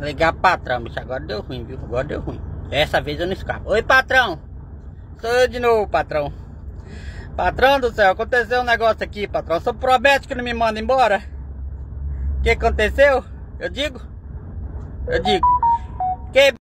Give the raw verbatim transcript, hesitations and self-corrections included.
Ligar pro patrão, bicho, agora deu ruim, viu? Agora deu ruim. Dessa vez eu não escapo. Oi, patrão. Sou eu de novo, patrão. Patrão do céu, aconteceu um negócio aqui, patrão. Só promete que não me manda embora. O que aconteceu? Eu digo? Eu digo. Que